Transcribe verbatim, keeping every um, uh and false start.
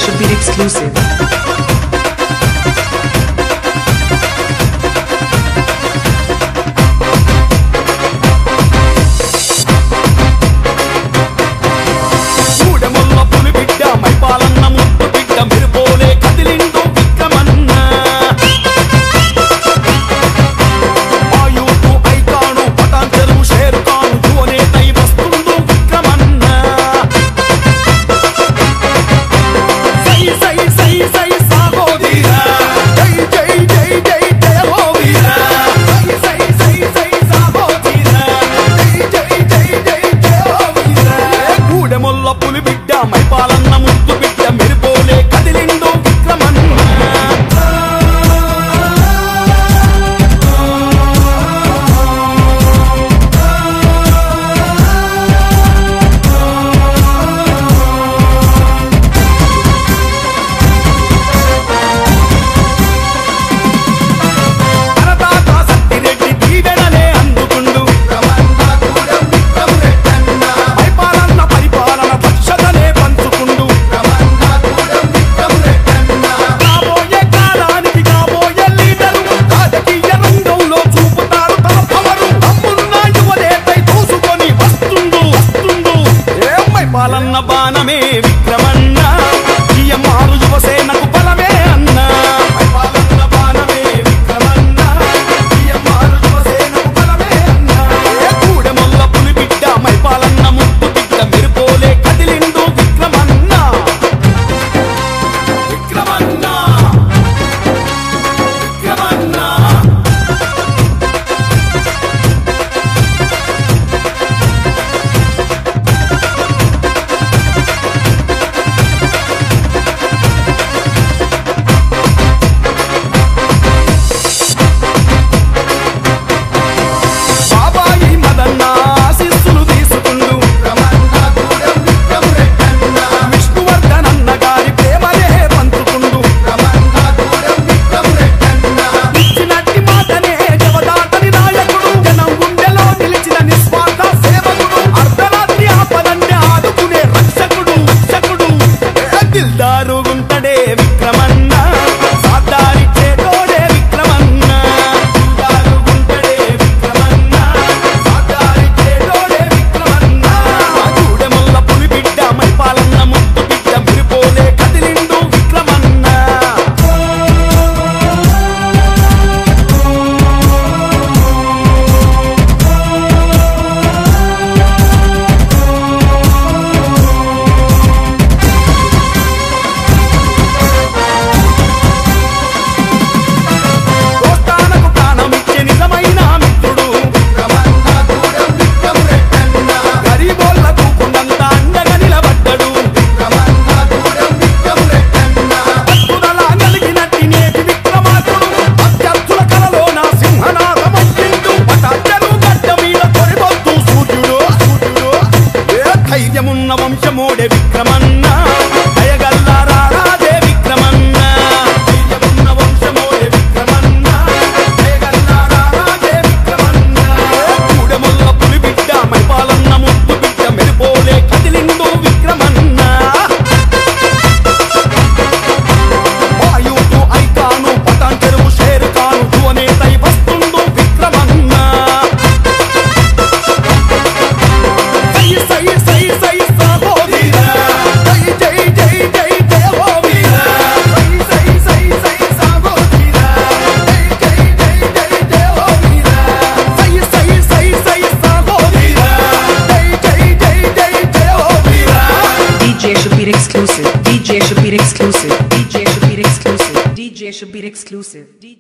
Shabir exclusive. పాలన్న బాణమే విక్రమన్న ఈయమారు యువసేనకు బలమే అన్న పాలన్న బాణమే విక్రమన్న ఈయమారు యువసేనకు బలమే అన్న కూడెమొల్ల పులి బిడ్డ మై పాలన్న ముద్దు బిడ్డ మెరుపోలే కదిలిండు విక్రమన్న విక్రమన్న విక్రమన్న దిల్దారుగుంటడే విక్రమన్న సాదారి చేతోడే విక్రమన్న దిల్దారుగుంటడే విక్రమన్న సాదారి చేతోడే విక్రమన్న కూడెమొల్ల పులి బిడ్డ మై పాలన్న ముద్దు బిడ్డ మెరుపోలే కదిలిండు విక్రమన్న ధైర్యమున్న వంశమోడే విక్రమన్న దయగల్లారా రాజే విక్రమన్న ధైర్యమున్న వంశమోడే విక్రమన్న దయగల్లారా రాజే విక్రమన్న కూడెమొల్ల పులి బిడ్డ మై పాలన్న ముద్దు బిడ్డ మెరుపోలే కదిలిండు విక్రమన్న వాయువు ఐకాను పటాన్ చెరువు షేర్ కాను ధువనేతై వస్తుండు విక్రమన్న సై సై సై Shabir exclusive. D J Shabir exclusive. D J Shabir exclusive. D J Shabir exclusive.